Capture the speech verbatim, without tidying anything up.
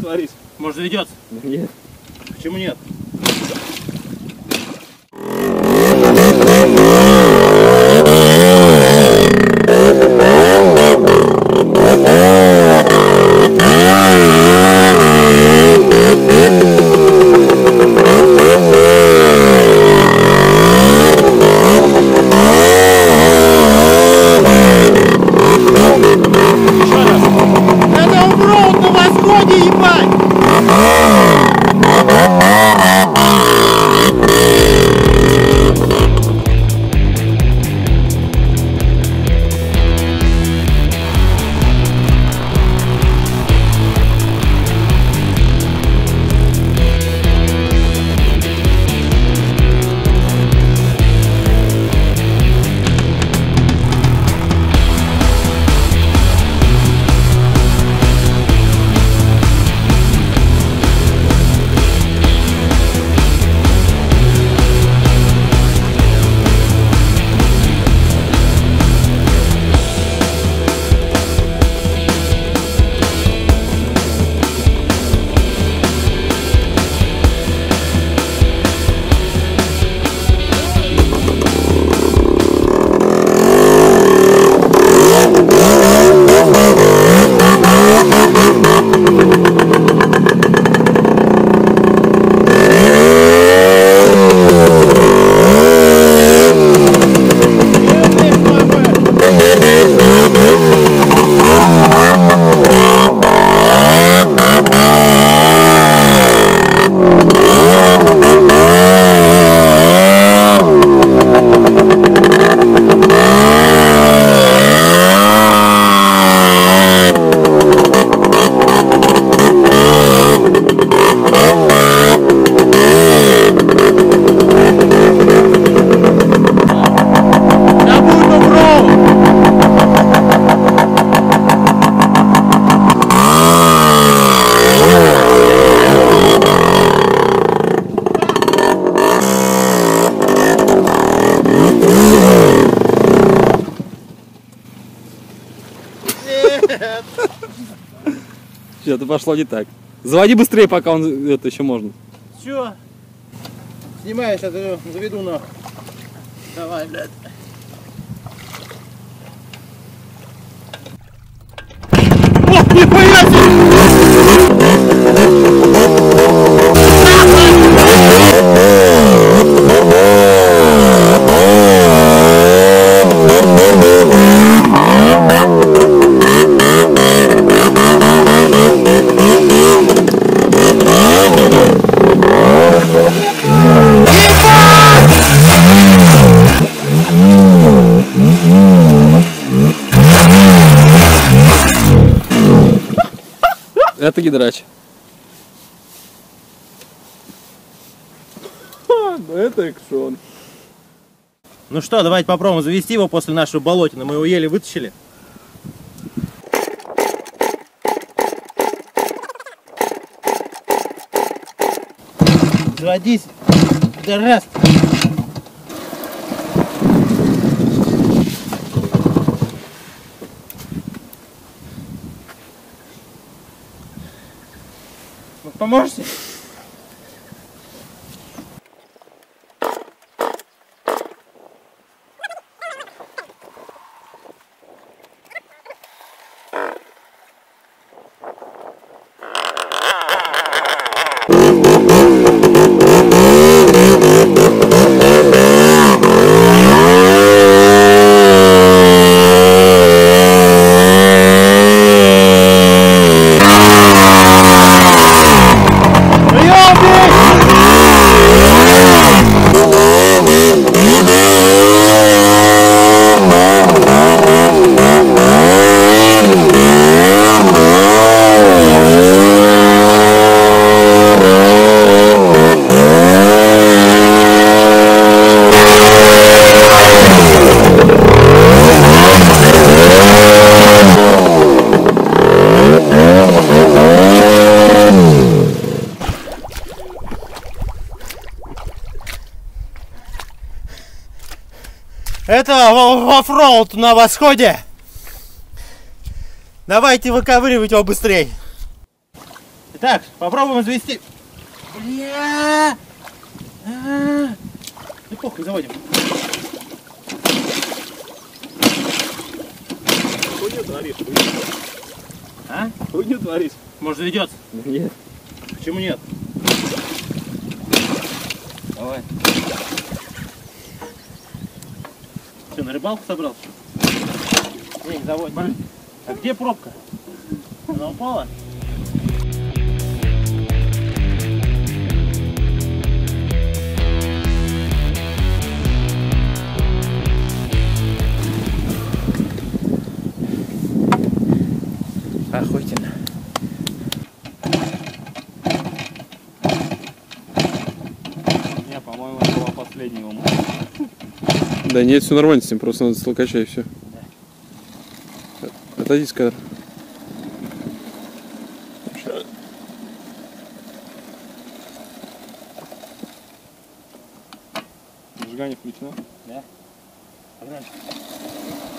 Борис, может, заведется? Нет. Почему нет? Что-то пошло не так. Заводи быстрее, пока он это еще можно. Че? Снимай, сейчас я заведу нахуй. Давай, блядь. Ох, нихуя себе! Это гидрач. Это экшон. Ну что, давайте попробуем завести его после нашего болотина. Мы его еле вытащили. Заводись. Да раз. Поможете? Это оффроуд на восходе. Давайте выковыривать его быстрее. Итак, попробуем завести. Бля! А-а-а. Ну похуй, заводим. Хуйню творишь, А? хуйню творишь. Может заведется? Нет. Почему нет? Давай. Что, на рыбалку собрался? Не, не заводь. А где пробка? Она упала? Охуительно. Не, по-моему, это была последняя волна. Да нет, все нормально с ним, просто надо с толкача и все. Отойди с кадра. Зажигание включено. Да. Погнали.